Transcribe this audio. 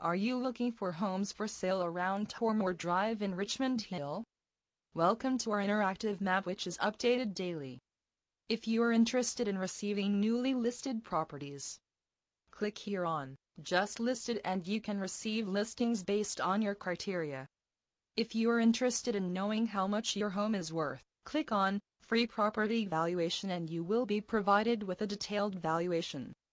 Are you looking for homes for sale around Tormore Drive in Richmond Hill? Welcome to our interactive map, which is updated daily. If you are interested in receiving newly listed properties, click here on Just Listed and you can receive listings based on your criteria. If you are interested in knowing how much your home is worth, click on Free Property Valuation and you will be provided with a detailed valuation.